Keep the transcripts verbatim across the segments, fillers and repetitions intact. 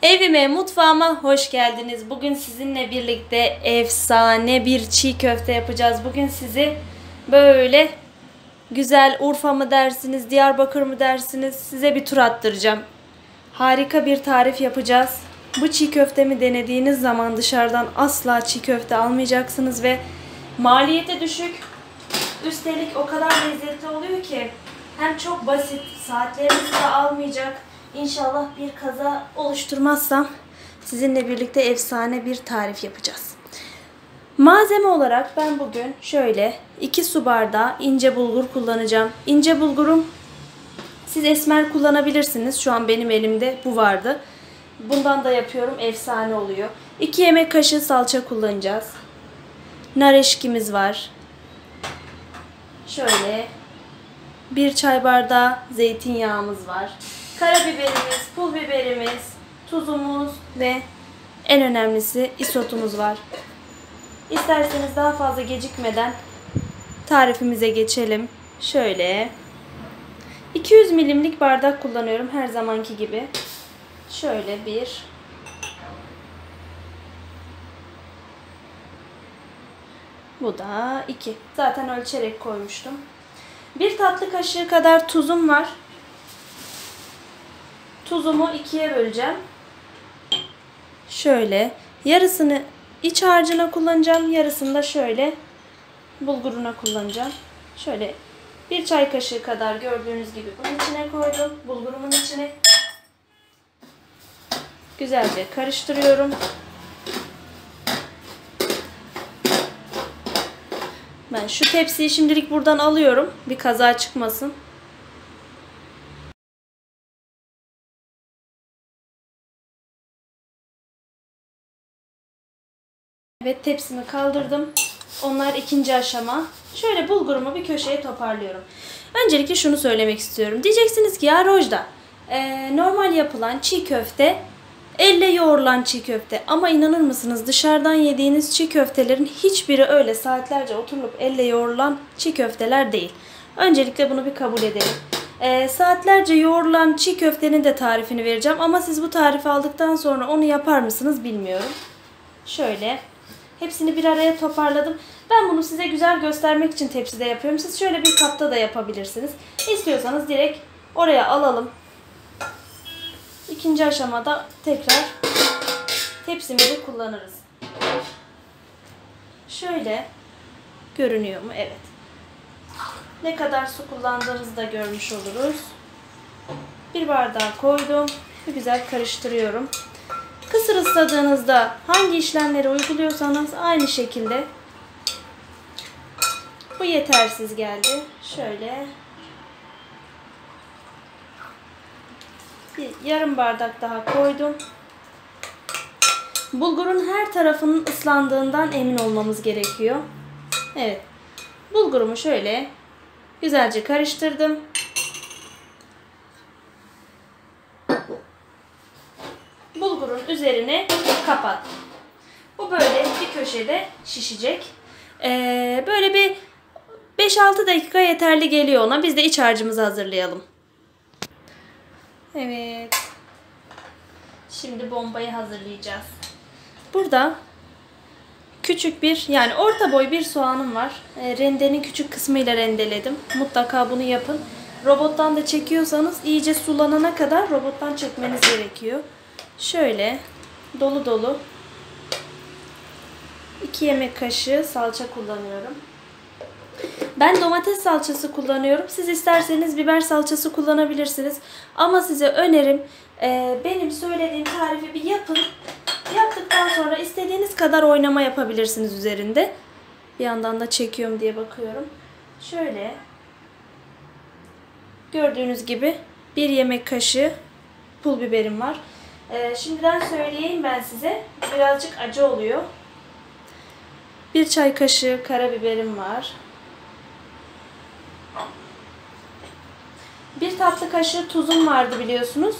Evime, mutfağıma hoş geldiniz. Bugün sizinle birlikte efsane bir çiğ köfte yapacağız. Bugün sizi böyle güzel Urfa mı dersiniz, Diyarbakır mı dersiniz, size bir tur attıracağım. Harika bir tarif yapacağız. Bu çiğ köftemi denediğiniz zaman dışarıdan asla çiğ köfte almayacaksınız ve maliyeti düşük. Üstelik o kadar lezzetli oluyor ki hem çok basit, saatlerinizi de almayacak. İnşallah bir kaza oluşturmazsam sizinle birlikte efsane bir tarif yapacağız. Malzeme olarak ben bugün şöyle iki su bardağı ince bulgur kullanacağım. İnce bulgurum siz esmer kullanabilirsiniz. Şu an benim elimde bu vardı. Bundan da yapıyorum, efsane oluyor. iki yemek kaşığı salça kullanacağız. Nar eşkimiz var. Şöyle bir çay bardağı zeytinyağımız var. Karabiberimiz, pul biberimiz, tuzumuz ve en önemlisi isotumuz var. İsterseniz daha fazla gecikmeden tarifimize geçelim. Şöyle iki yüz milimlik bardak kullanıyorum her zamanki gibi. Şöyle bir, bu da iki. Zaten ölçerek koymuştum. Bir tatlı kaşığı kadar tuzum var. Tuzumu ikiye böleceğim. Şöyle yarısını iç harcına kullanacağım. Yarısını da şöyle bulguruna kullanacağım. Şöyle bir çay kaşığı kadar gördüğünüz gibi bunun içine koydum. Bulgurumun içine. Güzelce karıştırıyorum. Ben şu tepsiyi şimdilik buradan alıyorum. Bir kaza çıkmasın. Evet, tepsimi kaldırdım. Onlar ikinci aşama. Şöyle bulgurumu bir köşeye toparlıyorum. Öncelikle şunu söylemek istiyorum. Diyeceksiniz ki ya Rojda, e, normal yapılan çiğ köfte elle yoğrulan çiğ köfte. Ama inanır mısınız, dışarıdan yediğiniz çiğ köftelerin hiçbiri öyle saatlerce oturulup elle yoğrulan çiğ köfteler değil. Öncelikle bunu bir kabul edelim. E, saatlerce yoğrulan çiğ köftenin de tarifini vereceğim. Ama siz bu tarifi aldıktan sonra onu yapar mısınız bilmiyorum. Şöyle hepsini bir araya toparladım. Ben bunu size güzel göstermek için tepside yapıyorum. Siz şöyle bir kapta da yapabilirsiniz. İstiyorsanız direkt oraya alalım. İkinci aşamada tekrar tepsimizi kullanırız. Şöyle görünüyor mu? Evet. Ne kadar su kullandığınızı da görmüş oluruz. Bir bardağı koydum. Bir güzel karıştırıyorum. Kısır ısladığınızda hangi işlemleri uyguluyorsanız aynı şekilde. Bu yetersiz geldi. Şöyle bir yarım bardak daha koydum. Bulgurun her tarafının ıslandığından emin olmamız gerekiyor. Evet. Bulgurumu şöyle güzelce karıştırdım. Bulgurun üzerine kapattım. Bu böyle bir köşede şişecek. Ee, böyle bir beş altı dakika yeterli geliyor ona. Biz de iç harcımızı hazırlayalım. Evet. Şimdi bombayı hazırlayacağız. Burada küçük bir, yani orta boy bir soğanım var. E, rendenin küçük kısmıyla rendeledim. Mutlaka bunu yapın. Robottan da çekiyorsanız iyice sulanana kadar robottan çekmeniz gerekiyor. Şöyle dolu dolu iki yemek kaşığı salça kullanıyorum. Ben domates salçası kullanıyorum. Siz isterseniz biber salçası kullanabilirsiniz. Ama size önerim e, benim söylediğim tarifi bir yapın. Yaptıktan sonra istediğiniz kadar oynama yapabilirsiniz üzerinde. Bir yandan da çekiyorum diye bakıyorum. Şöyle gördüğünüz gibi bir yemek kaşığı pul biberim var. E, şimdiden söyleyeyim ben size. Birazcık acı oluyor. Bir çay kaşığı karabiberim var. Bir tatlı kaşığı tuzum vardı biliyorsunuz.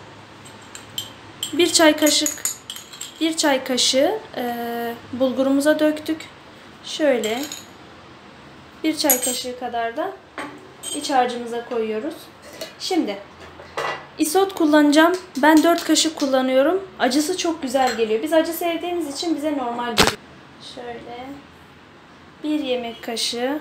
Bir çay kaşık bir çay kaşığı e, bulgurumuza döktük. Şöyle bir çay kaşığı kadar da iç harcımıza koyuyoruz. Şimdi Isot kullanacağım. Ben dört kaşık kullanıyorum. Acısı çok güzel geliyor. Biz acı sevdiğimiz için bize normal geliyor. Şöyle bir yemek kaşığı.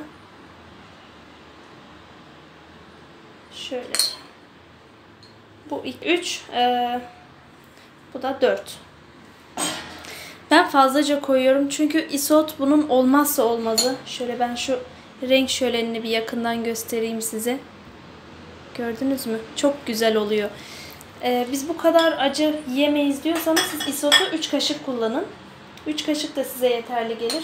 Şöyle. Bu üç. Ee, bu da dört. Ben fazlaca koyuyorum çünkü isot bunun olmazsa olmazı. Şöyle ben şu renk şölenini bir yakından göstereyim size. Gördünüz mü? Çok güzel oluyor. Ee, biz bu kadar acı yemeyiz diyorsanız siz isotu üç kaşık kullanın. üç kaşık da size yeterli gelir.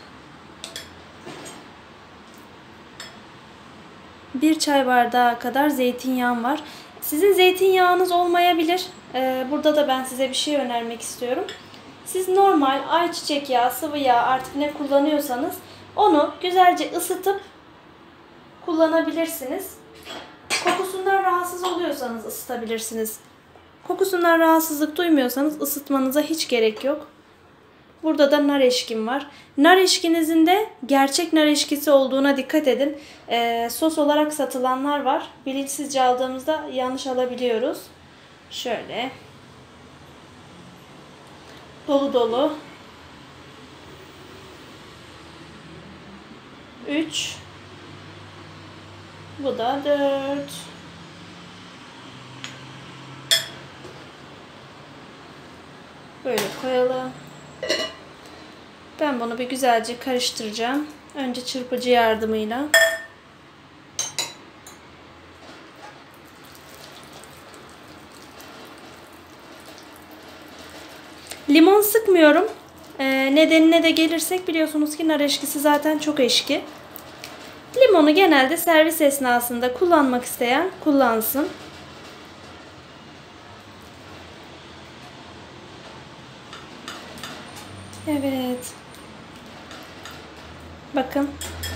bir çay bardağı kadar zeytinyağım var. Sizin zeytinyağınız olmayabilir. Ee, burada da ben size bir şey önermek istiyorum. Siz normal ayçiçek yağı, sıvı yağ artık ne kullanıyorsanız onu güzelce ısıtıp kullanabilirsiniz. Kokusundan rahatsız oluyorsanız ısıtabilirsiniz. Kokusundan rahatsızlık duymuyorsanız ısıtmanıza hiç gerek yok. Burada da nar eşkim var. Nar eşkinizin de gerçek nar eşkisi olduğuna dikkat edin. Ee, sos olarak satılanlar var. Bilinçsizce aldığımızda yanlış alabiliyoruz. Şöyle. Dolu dolu. üç. Bu da dört. Böyle koyalım. Ben bunu bir güzelce karıştıracağım. Önce çırpıcı yardımıyla. Limon sıkmıyorum. Ee, nedenine de gelirsek biliyorsunuz ki nar eşkisi zaten çok eşki. Limonu genelde servis esnasında kullanmak isteyen kullansın. Evet. Bakın.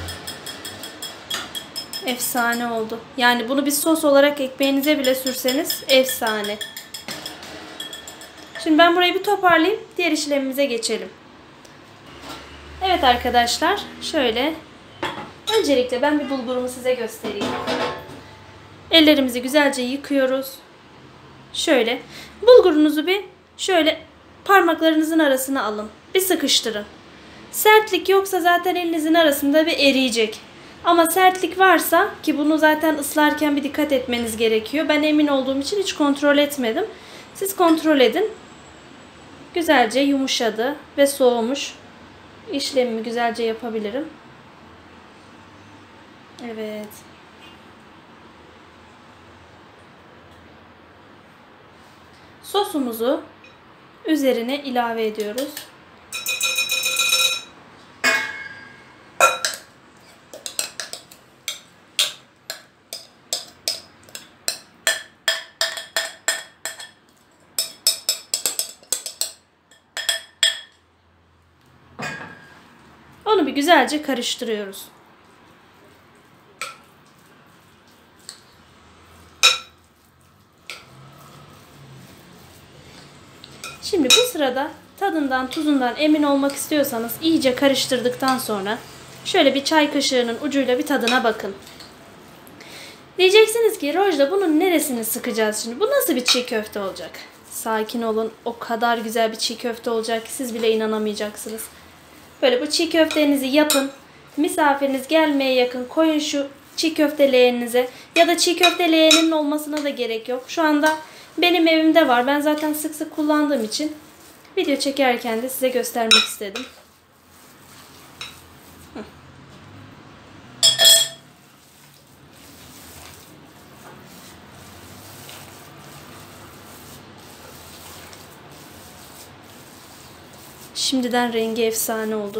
Efsane oldu. Yani bunu bir sos olarak ekmeğinize bile sürseniz efsane. Şimdi ben burayı bir toparlayayım. Diğer işlemimize geçelim. Evet arkadaşlar. Şöyle. Öncelikle ben bir bulgurumu size göstereyim. Ellerimizi güzelce yıkıyoruz. Şöyle. Bulgurunuzu bir şöyle parmaklarınızın arasına alın. Bir sıkıştırın. Sertlik yoksa zaten elinizin arasında bir eriyecek. Ama sertlik varsa, ki bunu zaten ıslarken bir dikkat etmeniz gerekiyor. Ben emin olduğum için hiç kontrol etmedim. Siz kontrol edin. Güzelce yumuşadı ve soğumuş. İşlemimi güzelce yapabilirim. Evet. Sosumuzu üzerine ilave ediyoruz. Onu bir güzelce karıştırıyoruz. Şimdi bu sırada tadından, tuzundan emin olmak istiyorsanız iyice karıştırdıktan sonra şöyle bir çay kaşığının ucuyla bir tadına bakın. Diyeceksiniz ki Rojda bunun neresini sıkacağız şimdi? Bu nasıl bir çiğ köfte olacak? Sakin olun. O kadar güzel bir çiğ köfte olacak ki siz bile inanamayacaksınız. Böyle bu çiğ köftenizi yapın. Misafiriniz gelmeye yakın koyun şu çiğ köfte leğeninize. Ya da çiğ köfte leğeninin olmasına da gerek yok. Şu anda benim evimde var. Ben zaten sık sık kullandığım için video çekerken de size göstermek istedim. Şimdiden rengi efsane oldu.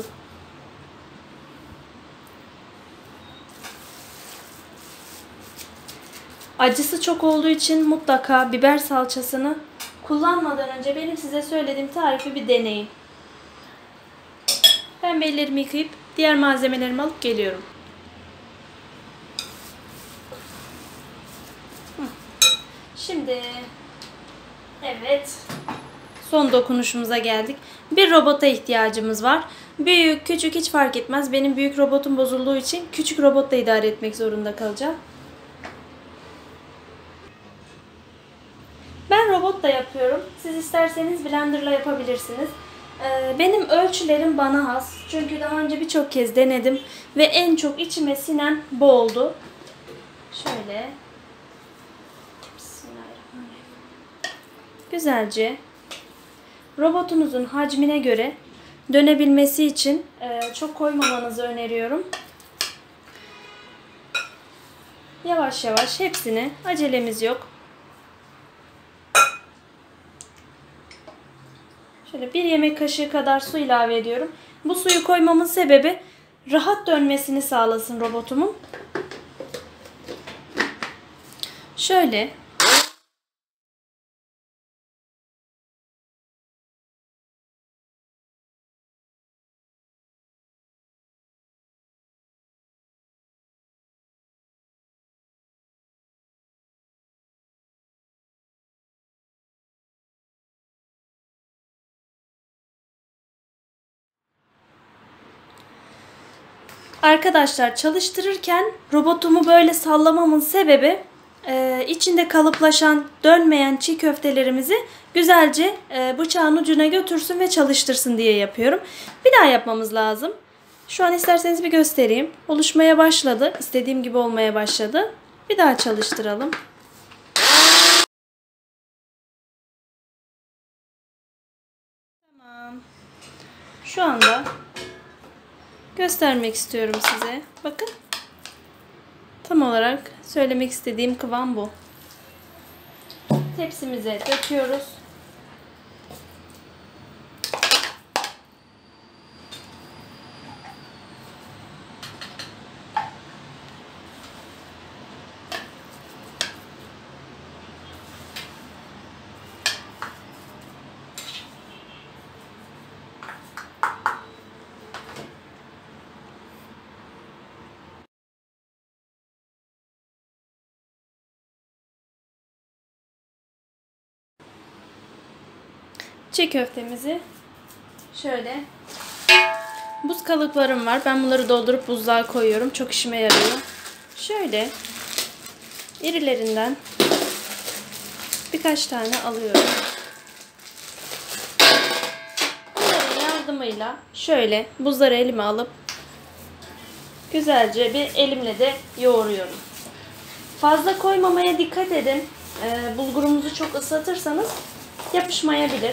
Acısı çok olduğu için mutlaka biber salçasını kullanmadan önce benim size söylediğim tarifi bir deneyin. Ben ellerimi yıkayıp diğer malzemelerimi alıp geliyorum. Şimdi evet, son dokunuşumuza geldik. Bir robota ihtiyacımız var. Büyük, küçük hiç fark etmez. Benim büyük robotum bozulduğu için küçük robotla idare etmek zorunda kalacağım. isterseniz blenderla yapabilirsiniz. Benim ölçülerim bana has. Çünkü daha önce birçok kez denedim ve en çok içime sinen bu oldu. Şöyle. Güzelce robotunuzun hacmine göre dönebilmesi için çok koymamanızı öneriyorum. Yavaş yavaş hepsini, acelemiz yok. Şöyle bir yemek kaşığı kadar su ilave ediyorum. Bu suyu koymamın sebebi rahat dönmesini sağlasın robotumun. Şöyle. Arkadaşlar, çalıştırırken robotumu böyle sallamamın sebebi e, içinde kalıplaşan, dönmeyen çiğ köftelerimizi güzelce e, bıçağın ucuna götürsün ve çalıştırsın diye yapıyorum. Bir daha yapmamız lazım. Şu an isterseniz bir göstereyim. Oluşmaya başladı. İstediğim gibi olmaya başladı. Bir daha çalıştıralım. Tamam. Şu anda göstermek istiyorum size. Bakın. Tam olarak söylemek istediğim kıvam bu. Tepsimize döküyoruz. Çiğ köftemizi şöyle, buz kalıplarım var. Ben bunları doldurup buzluğa koyuyorum. Çok işime yarıyor. Şöyle irilerinden birkaç tane alıyorum. Bunların yardımıyla şöyle buzları elime alıp güzelce bir elimle de yoğuruyorum. Fazla koymamaya dikkat edin. Ee, bulgurumuzu çok ıslatırsanız yapışmayabilir.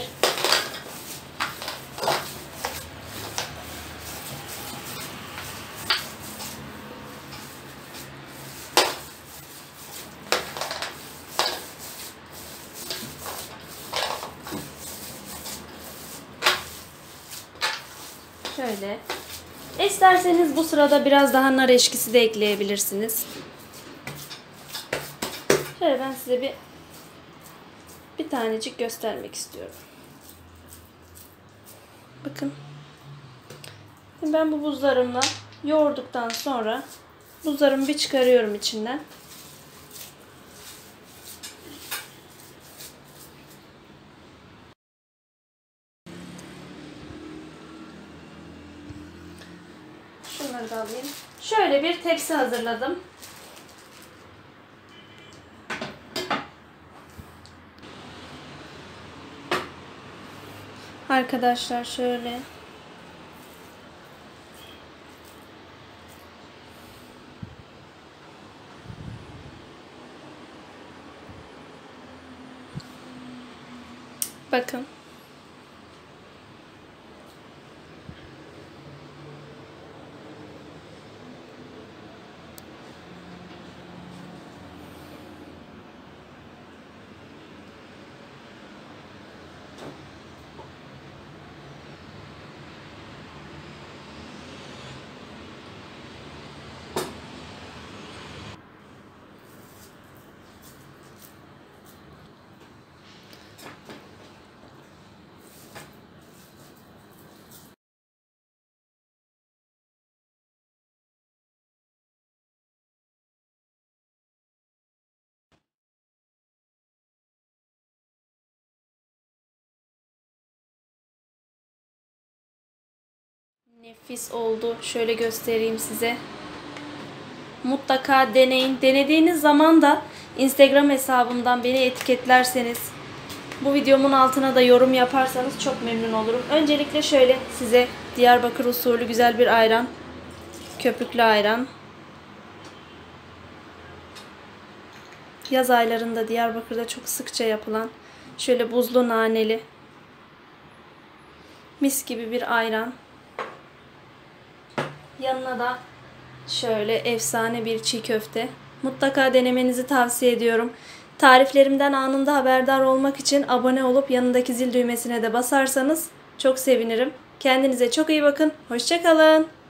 Şöyle. İsterseniz bu sırada biraz daha nar eşkisi de ekleyebilirsiniz. Şöyle ben size bir bir tanecik göstermek istiyorum. Bakın. Ben bu buzlarımla yoğurduktan sonra buzlarımı bir çıkarıyorum içinden. Şunları da alayım. Şöyle bir tepsi hazırladım. Arkadaşlar şöyle. Bakın. Nefis oldu. Şöyle göstereyim size. Mutlaka deneyin. Denediğiniz zaman da Instagram hesabımdan beni etiketlerseniz Bu videomun altına da yorum yaparsanız çok memnun olurum. Öncelikle şöyle size Diyarbakır usulü güzel bir ayran. Köpüklü ayran. Yaz aylarında Diyarbakır'da çok sıkça yapılan şöyle buzlu naneli mis gibi bir ayran. Yanına da şöyle efsane bir çiğ köfte. Mutlaka denemenizi tavsiye ediyorum. Tariflerimden anında haberdar olmak için abone olup yanındaki zil düğmesine de basarsanız çok sevinirim. Kendinize çok iyi bakın. Hoşça kalın.